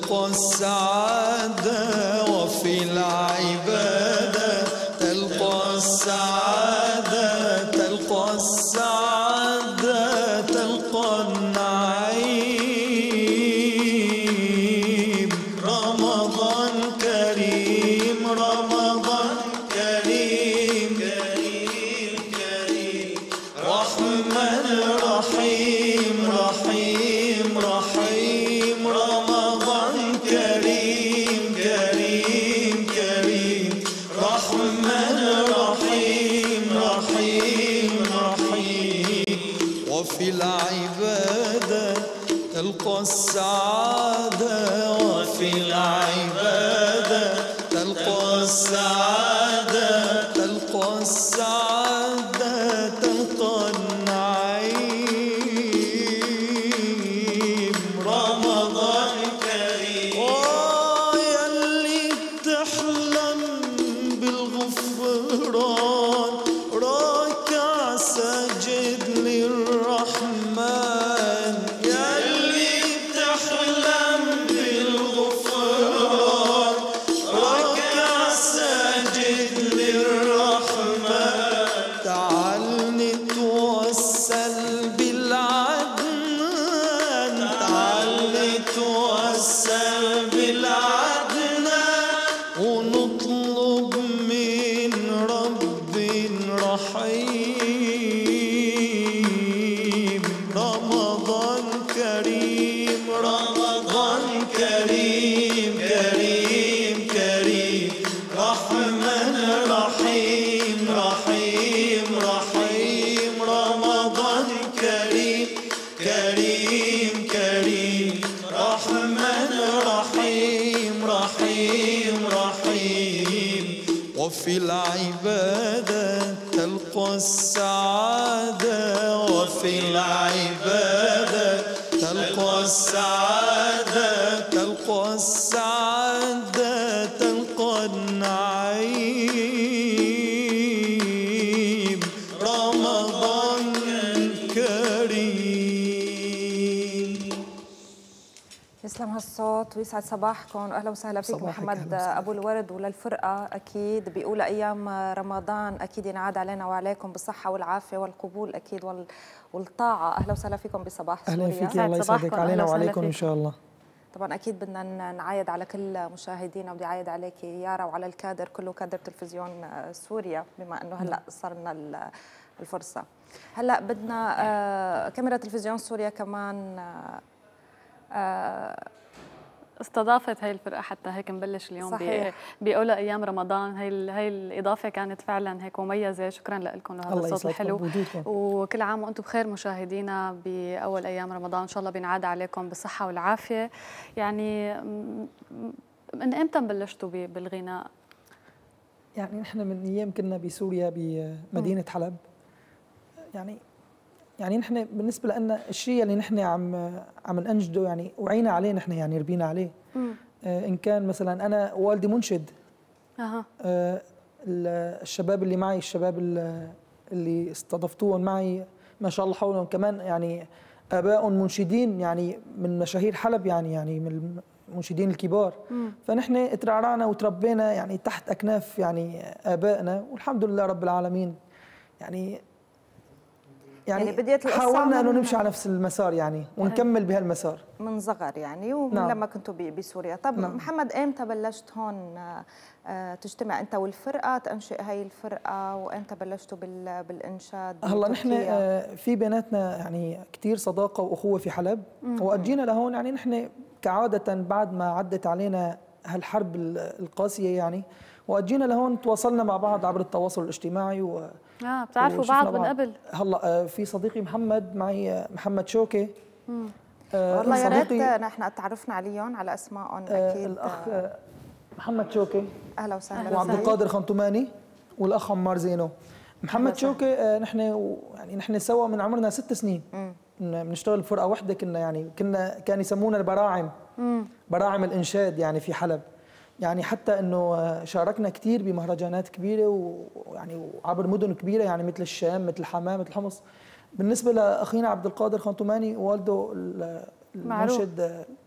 تلقى السعادة، وفي العبادة تلقى السعادة، تلقى السعادة، تلقى النعيم. رمضان كريم، رمضان كريم، كريم كريم، رحمن رحيم، رحيم رحيم. رمضان كريم، كريم كريم، رحمن رحيم، رحيم رحيم. وفي العبادة تلقى السعادة، وفي العبادة تلقى السعادة، تلقى السعادة، تلقى النعيم. رمضان كريم. يلي بتحلم بالغفران، راكع ساجد للرحمن. يلي بتحلم بالغفران، راكع ساجد للرحمن. تعال نتوسل بالعدنان، تعال نتوسل بالعدنان، ونطلب من رب رحيم. رمضان كريم، رمضان كريم، كريم كريم، رحمن رحيم، رحيم رحيم. رمضان كريم، كريم كريم، رحمن رحيم، رحيم رحيم. وفي العبادة تلقى السعادة، وفي العبادة تلقى السعادة، تلقى السعادة، تلقى النعيم. رمضان كريم. يسلم هالصوت ويسعد صباحكم، واهلا وسهلا فيك محمد ابو الورد. وللفرقه اكيد بيقول ايام رمضان اكيد ينعاد علينا وعليكم بالصحه والعافيه والقبول اكيد والطاعه. اهلا وسهلا فيكم بصباح سوريا. اهلا فيك، الله يسعدك علينا وعليكم ان شاء الله. طبعا اكيد بدنا نعايد على كل مشاهدينا، بدي اعايد عليك يارا وعلى الكادر كله، كادر تلفزيون سوريا، بما انه هلا صار لنا الفرصه. هلا بدنا كاميرا تلفزيون سوريا كمان استضافت هاي الفرقة حتى هيك نبلش اليوم بأولى أيام رمضان. هاي الإضافة كانت فعلا هيك مميزة. شكرا لكم لهذا الصوت الحلو، وكل عام وأنتم بخير مشاهدينا بأول أيام رمضان. إن شاء الله بينعاد عليكم بالصحة والعافية. يعني من إمتى بلشتوا بالغناء؟ يعني نحن من أيام كنا بسوريا بمدينة حلب. يعني نحن بالنسبه لنا الشيء اللي نحن عم ننجده يعني وعينا عليه، نحن يعني ربينا عليه. ان كان مثلا انا والدي منشد. الشباب اللي معي، الشباب اللي استضفتوهم معي ما شاء الله حولهم كمان يعني اباء منشدين، يعني من مشاهير حلب، يعني من المنشدين الكبار. فنحن اترعرعنا وتربينا يعني تحت اكناف يعني ابائنا، والحمد لله رب العالمين. يعني بديت حاولنا انه نمشي على نفس المسار يعني ونكمل بهالمسار من صغر يعني، ومن نعم. لما كنتوا بسوريا. طب نعم. محمد، امتى بلشت هون تجتمع انت والفرقه تنشئ هاي الفرقه، وامتى بلشتوا بالانشاد؟ هلا نحن في بيناتنا يعني كثير صداقه واخوه في حلب، واجينا لهون يعني نحن كعاده بعد ما عدت علينا هالحرب القاسيه يعني، واجينا لهون تواصلنا مع بعض عبر التواصل الاجتماعي بتعرفوا بعض من قبل. هلا في صديقي محمد معي، محمد شوكي. والله يا ريت نحن تعرفنا عليهم على اسمائهم. اكيد الاخ محمد شوكي، اهلا وسهلا، وعبد القادر خنتماني، والاخ عمار زينو. محمد شوكي نحن سوا من عمرنا 6 سنين بنشتغل بفرقه وحده. كان يسمونا البراعم، براعم الانشاد يعني في حلب. يعني حتى انه شاركنا كثير بمهرجانات كبيره ويعني وعبر مدن كبيره يعني مثل الشام، مثل حماه، مثل حمص. بالنسبه لاخينا عبد القادر خنتماني، والده المنشد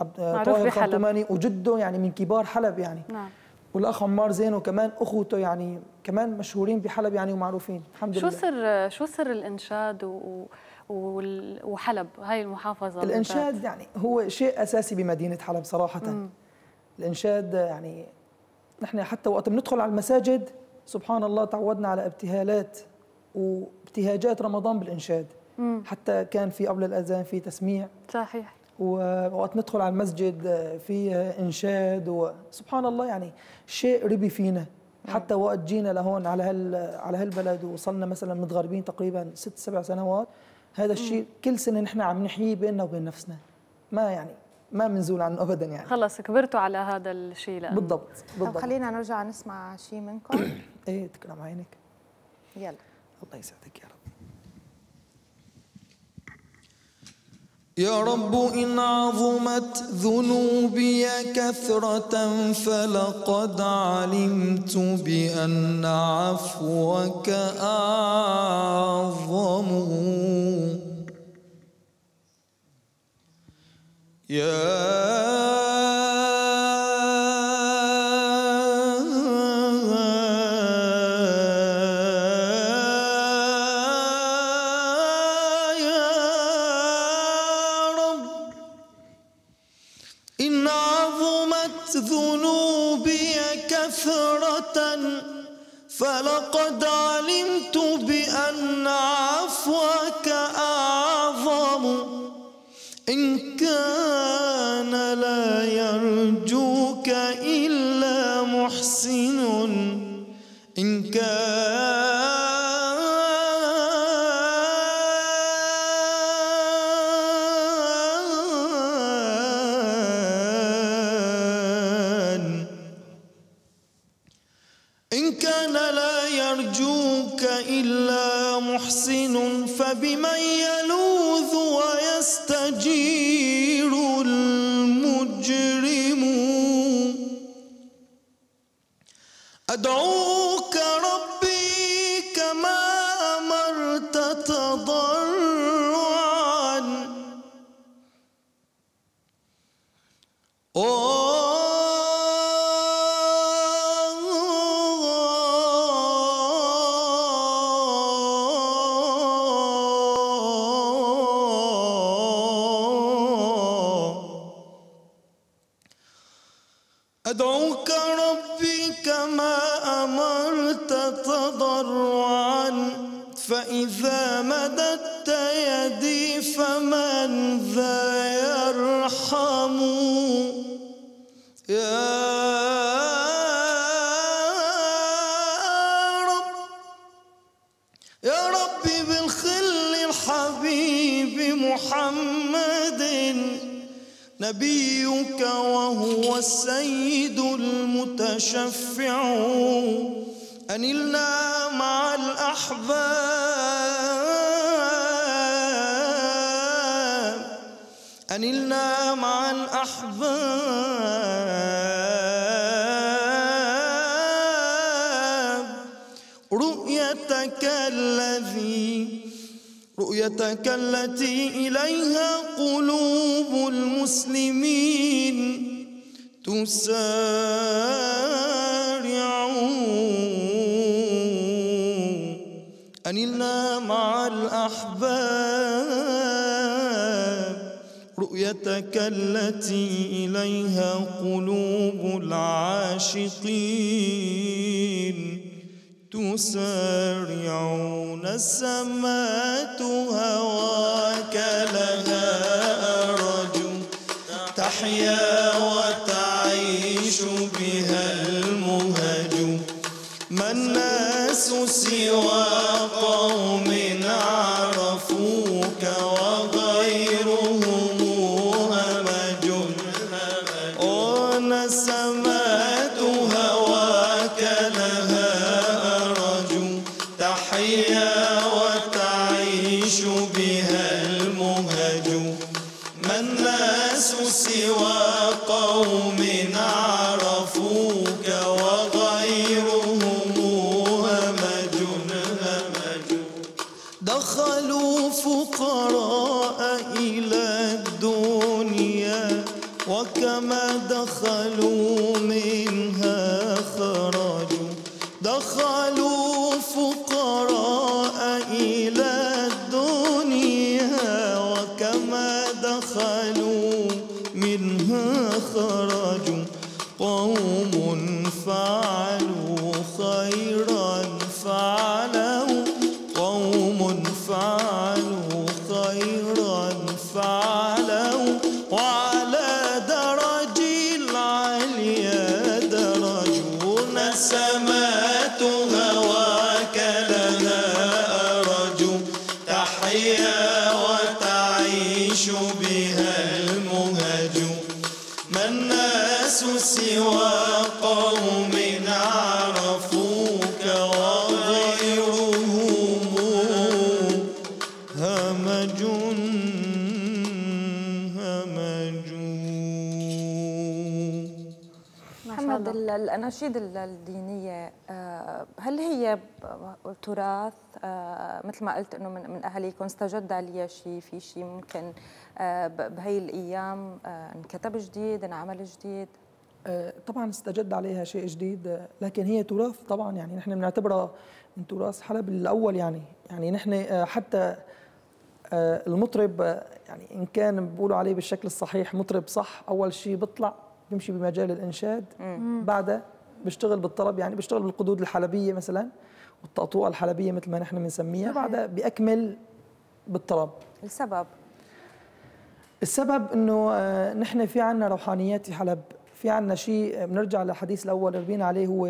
طاهر خرطوماني وجده يعني من كبار حلب يعني. نعم. والاخ عمار زين وكمان اخوته يعني كمان مشهورين بحلب يعني ومعروفين الحمد لله. شو سر الانشاد وحلب هاي المحافظه؟ الانشاد يعني هو شيء اساسي بمدينه حلب صراحه. الانشاد يعني نحن حتى وقت بندخل على المساجد سبحان الله تعودنا على ابتهالات وابتهاجات رمضان بالانشاد. حتى كان في قبل الاذان في تسميع. صحيح. ووقت ندخل على المسجد في انشاد وسبحان الله يعني شيء ربي فينا. حتى وقت جينا لهون على هالبلد وصلنا مثلا متغربين تقريبا 6-7 سنوات. هذا الشيء كل سنه نحن عم نحييه بيننا وبين نفسنا، ما بنزول عنه ابدا يعني. خلص كبرتوا على هذا الشيء لأنه. بالضبط. طب خلينا نرجع نسمع شيء منكم. ايه تكرم عينك. يلا. الله يسعدك يا رب. يا رب إن عظمت ذنوبي كثرة فلقد علمت بأن عفوك أعظم. إن عظمت ذنوبي كثرة فلقد علمت بأن عفوك أعظم. إن كان لا يرجوك إلا محسن، إن كان لا يرجوك إلا محسن فبمن يلوذ ويستجير المجرم. أدعوك ربي كما أمرت تضرعا أدعوك ربي كما أمرت تضرعا فإذا مددت يدي فمن ذا يرحم. يا ربي بالخل الحبيب محمد نبيك وهو السيد المتشفع. أنلنا مع الأحباب، أنلنا مع الأحباب رؤيتك التي إليها قلوب المسلمين تسارع. أنلنا مع الأحباب رؤيتك التي إليها قلوب العاشقين تسارعون. السماء هواك لها أرجو تحيا وتعيش بها المهج. ما الناس سوى قوم عرفوك وغيرهم همج. السماء هواك لها تحيا وتعيش بها المهج. ما الناس سوى قوم عرفوك وغيرهم همج. دخلوا فقراء إلى الدنيا دخلوا منها خرجوا دخلوا فقراء إلى الدنيا وكما دخلوا منها خرجوا قوم فعلوا خيرا فعلوا قوم فعلوا خيرا فعلوا وعلى درج العليا درجوا نسمات هواك لها أرجوا تحيا وتعيش بها المهج ما الناس سوى قوم عرفوك وغيرهم همج محمد، الأناشيد الدينية هل هي تراث مثل ما قلت انه من اهاليكم استجد عليها شيء، في شيء ممكن بهي الايام انكتب جديد انعمل جديد؟ طبعا استجد عليها شيء جديد، لكن هي تراث طبعا، يعني نحن بنعتبرها من تراث حلب الاول. يعني نحن حتى المطرب يعني ان كان بيقولوا عليه بالشكل الصحيح مطرب صح، اول شيء بيطلع بيمشي بمجال الانشاد، بعدها بيشتغل بالطرب، يعني بيشتغل بالقدود الحلبيه مثلا والطقطوقه الحلبيه مثل ما نحن بنسميها، بعدها بيكمل بالطرب. السبب انه نحن في عندنا روحانيات في حلب، في عندنا شيء بنرجع للحديث الاول ربينا عليه، هو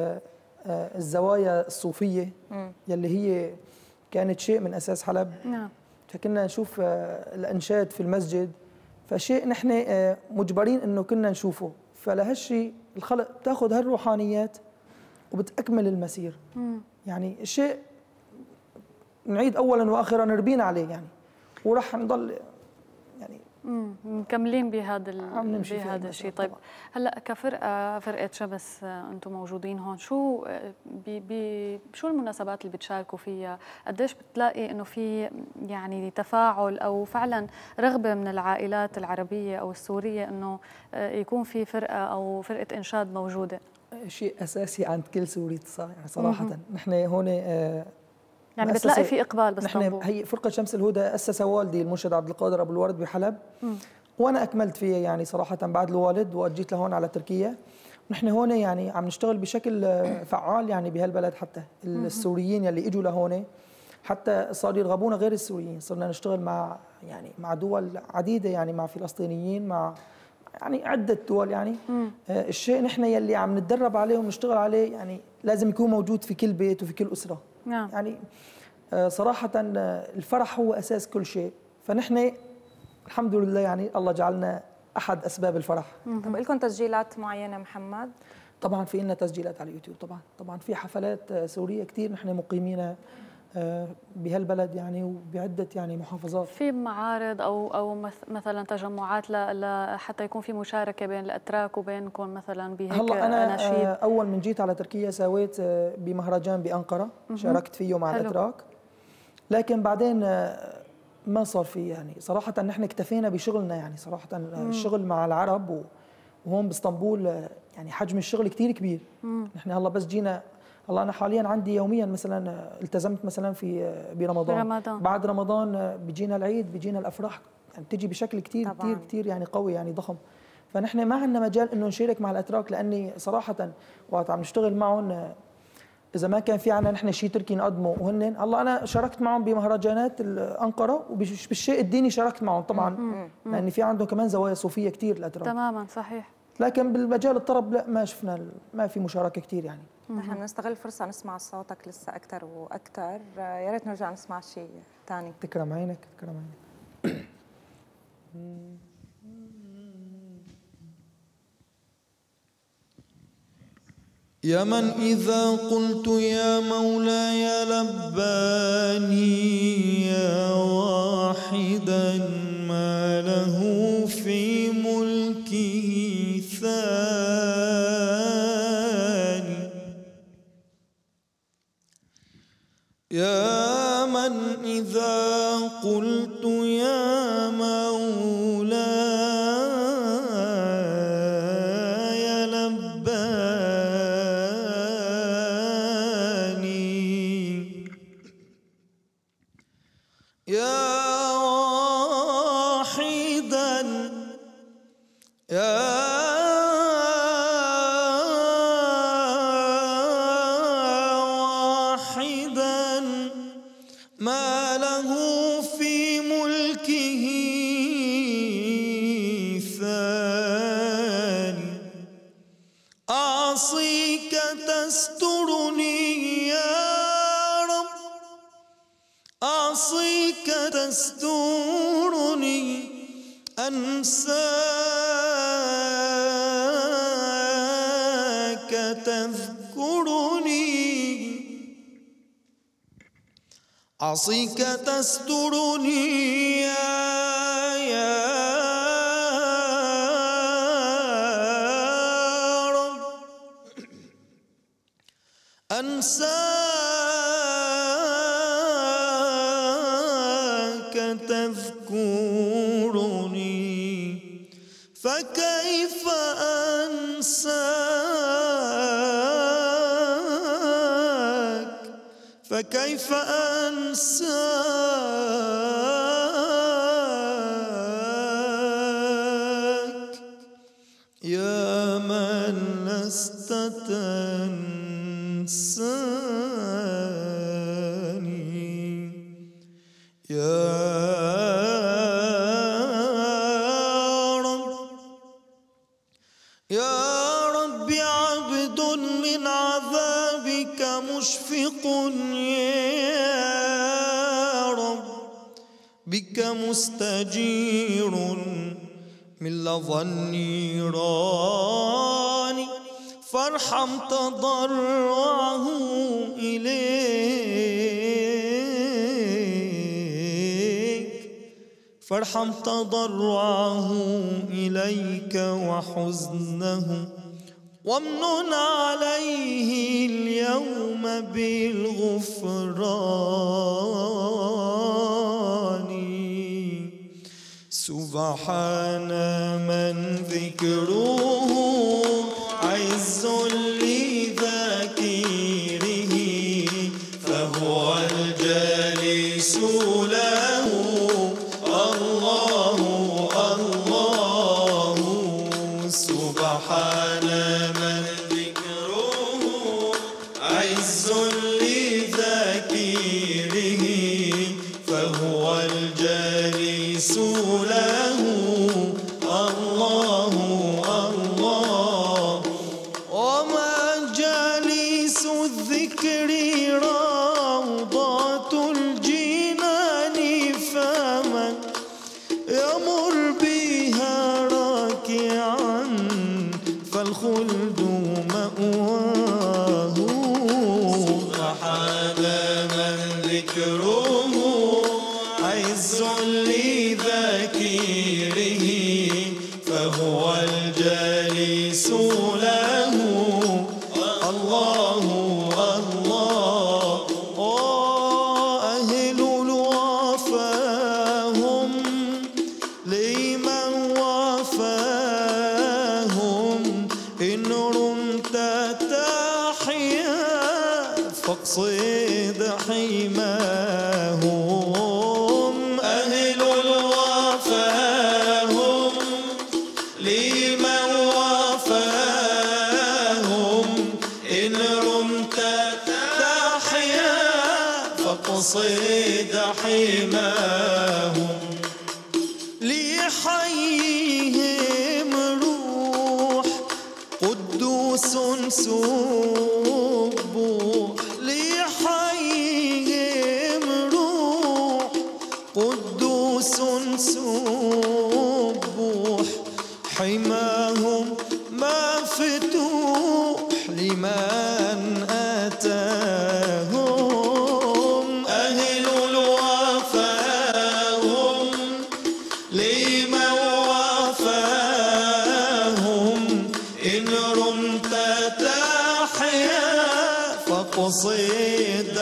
الزوايا الصوفيه يلي هي كانت شيء من اساس حلب. نعم. فكنا نشوف الانشاد في المسجد، فشيء نحن مجبرين انه كنا نشوفه، فلهالشيء الخلق بتاخذ هالروحانيات وبتكمل المسير. يعني شيء نعيد اولا واخيرا ربينا عليه، يعني وراح نضل يعني مكملين بهذا الشيء. طيب هلا فرقه شمس انتم موجودين هون، شو شو المناسبات اللي بتشاركوا فيها؟ قديش بتلاقي انه في يعني تفاعل او فعلا رغبه من العائلات العربيه او السوريه انه يكون في فرقه او فرقه انشاد موجوده؟ شيء اساسي عند كل سوري يعني صراحه. نحن هون يعني بتلاقي في اقبال نحن هي فرقه شمس الهدى اسسها والدي المنشد عبد القادر ابو الورد بحلب، وانا اكملت فيها يعني صراحه بعد الوالد، واجيت لهون على تركيا. نحن هون يعني عم نشتغل بشكل فعال يعني بهالبلد، حتى السوريين يلي اجوا لهون حتى صاروا يرغبونا غير السوريين، صرنا نشتغل مع دول عديده، يعني مع فلسطينيين، مع يعني عده دول يعني. الشيء نحن يلي عم نتدرب عليه ونشتغل عليه يعني لازم يكون موجود في كل بيت وفي كل اسره. نعم. يعني صراحة الفرح هو أساس كل شيء، فنحن الحمد لله يعني الله جعلنا أحد أسباب الفرح. طب لكم تسجيلات معينة محمد؟ طبعا في لنا تسجيلات على اليوتيوب، طبعا في حفلات سورية كثير نحن مقيمين بهالبلد يعني وبعدة يعني محافظات. في معارض أو مثلا تجمعات حتى يكون في مشاركة بين الأتراك وبينكم مثلا بهيك أناشيد؟ هلا أنا أول من جيت على تركيا سويت بمهرجان بأنقرة، شاركت فيه مع الأتراك، لكن بعدين ما صار في يعني صراحة. نحن اكتفينا بشغلنا يعني صراحة. الشغل مع العرب وهون باسطنبول يعني حجم الشغل كثير كبير. نحن هلا بس جينا، هلا أنا حاليا عندي يوميا مثلا التزمت مثلا برمضان. بعد رمضان بيجينا العيد، بيجينا الأفراح، يعني بتجي بشكل كثير يعني قوي يعني ضخم. فنحن ما عندنا مجال إنه نشارك مع الأتراك، لأني صراحة وقت عم نشتغل معهم إذا ما كان في عنا نحن شيء تركي نقدمه وهن، هلا أنا شاركت معهم بمهرجانات أنقرة وبالشيء الديني شاركت معهم طبعا، لأن في عندهم كمان زوايا صوفية كثير الأتراك. تماما صحيح. لكن بالمجال الطرب لا، ما شفنا، ما في مشاركة كثير يعني. نحن بنستغل الفرصة نسمع صوتك لسه أكثر وأكثر، يا ريت نرجع نسمع شيء ثاني. تكرم عينك، تكرم عينك. يا من إذا قلت يا مولاي لباني، يا واحدا ما له في ملكه ثاني، يا من إذا قلت يا مولاي أعصيك تسترني يا رب، أعصيك تسترني، أنساك تذكرني، أعصيك تسترني يا رب، أنساك تذكرني، فكيف أنساك، فكيف أنساك يا من لست تنساني، يا رب، يا رب عبد من عذابك مشفق، يا رب بك مستجير من لظى النيران، فارحم تضرعه إليك، فارحم تضرعه إليك وحزنه، وامنن عليه اليوم بالغفران. سبحان من ذكره عز لذاكره، فهو الجالس له الله الله. سبحان من ذكره عز لذاكره، فهو الجالس له الله الله. وما جالس الذكر روضات الجنان، فمن يمر بها راكعا فالخلد مأواه. سبحان من ذكره عز لذاكره، فهو الجالس له الله الله. أهل الوفاهم لمن وفاهم، إن رمت تحيا فاقصد حماهم. أهل الوفاهم لمن وفاهم، إن رمت تحيا فاقصد حماهم. ليحييهم روح قدوس سبوح، ليحييهم روح قدوس سبوح، حماهم مفتوح لمن أتاهم. أهل الوفاهم لمن وفاهم، إن رمت تحيا فاقصد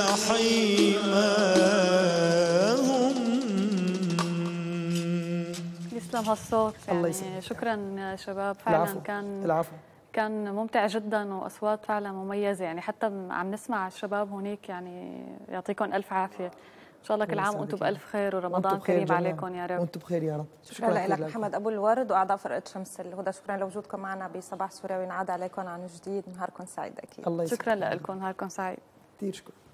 حماهم. يسلم هالصوت يعني. الله يسلمك. شكرا شباب، فعلا العفو. كان العفو. كان ممتع جدا، واصوات فعلا مميزه يعني، حتى عم نسمع الشباب هناك يعني يعطيكم الف عافيه. ان شاء الله كل عام وانتم بالف خير، ورمضان كريم عليكم يا رب. وانتم بخير يا رب. شكرا لك محمد ابو الورد واعضاء فرقه شمس الهدى، شكرا لوجودكم معنا بصباح سوريا، وينعاد عليكم عن جديد. نهاركم سعيد اكيد. الله شكرا لكم، نهاركم سعيد. كثير شكرا.